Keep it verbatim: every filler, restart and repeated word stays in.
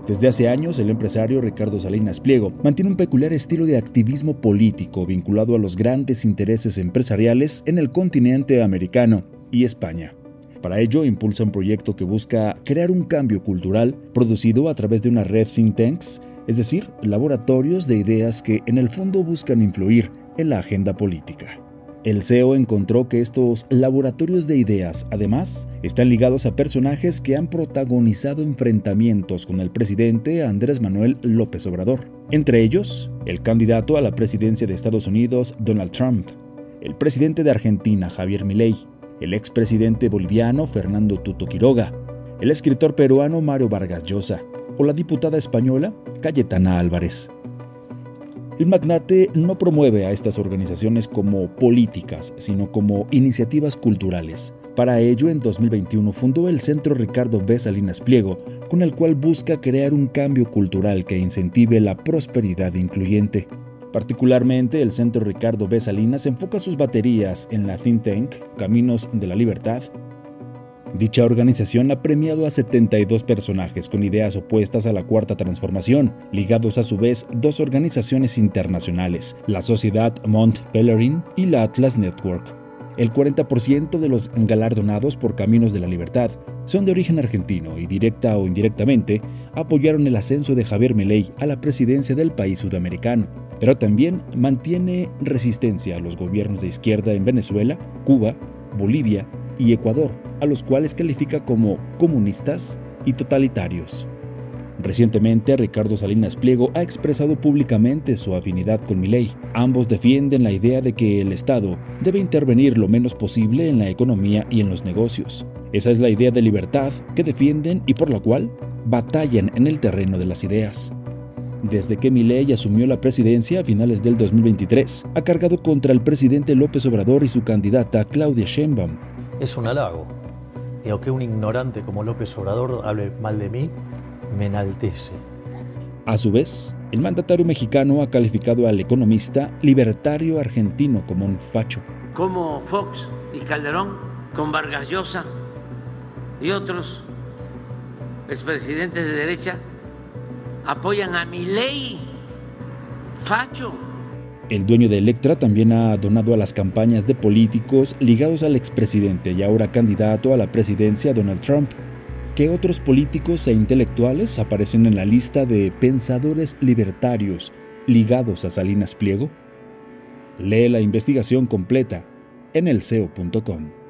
Desde hace años, el empresario Ricardo Salinas Pliego mantiene un peculiar estilo de activismo político vinculado a los grandes intereses empresariales en el continente americano y España. Para ello, impulsa un proyecto que busca crear un cambio cultural producido a través de una red think tanks, es decir, laboratorios de ideas que en el fondo buscan influir en la agenda política. El C E O encontró que estos laboratorios de ideas, además, están ligados a personajes que han protagonizado enfrentamientos con el presidente Andrés Manuel López Obrador. Entre ellos, el candidato a la presidencia de Estados Unidos, Donald Trump, el presidente de Argentina, Javier Milei, el expresidente boliviano, Fernando Tuto Quiroga, el escritor peruano, Mario Vargas Llosa, o la diputada española, Cayetana Álvarez. El magnate no promueve a estas organizaciones como políticas, sino como iniciativas culturales. Para ello, en dos mil veintiuno fundó el Centro Ricardo B. Salinas Pliego, con el cual busca crear un cambio cultural que incentive la prosperidad incluyente. Particularmente, el Centro Ricardo B. Salinas enfoca sus baterías en la think tank Caminos de la Libertad. Dicha organización ha premiado a setenta y dos personajes con ideas opuestas a la Cuarta Transformación, ligados a su vez dos organizaciones internacionales, la Sociedad Mont Pelerin y la Atlas Network. El cuarenta por ciento de los galardonados por Caminos de la Libertad son de origen argentino y directa o indirectamente apoyaron el ascenso de Javier Milei a la presidencia del país sudamericano, pero también mantiene resistencia a los gobiernos de izquierda en Venezuela, Cuba, Bolivia y Ecuador, a los cuales califica como comunistas y totalitarios. Recientemente, Ricardo Salinas Pliego ha expresado públicamente su afinidad con Milei. Ambos defienden la idea de que el Estado debe intervenir lo menos posible en la economía y en los negocios. Esa es la idea de libertad que defienden y por la cual batallan en el terreno de las ideas. Desde que Milei asumió la presidencia a finales del dos mil veintitrés, ha cargado contra el presidente López Obrador y su candidata Claudia Sheinbaum. Es un halago. Y aunque un ignorante como López Obrador hable mal de mí, me enaltece. A su vez, el mandatario mexicano ha calificado al economista libertario argentino como un facho. Como Fox y Calderón, con Vargas Llosa y otros expresidentes de derecha, apoyan a Milei, facho. El dueño de Electra también ha donado a las campañas de políticos ligados al expresidente y ahora candidato a la presidencia Donald Trump. ¿Qué otros políticos e intelectuales aparecen en la lista de pensadores libertarios ligados a Salinas Pliego? Lee la investigación completa en el C E O punto com.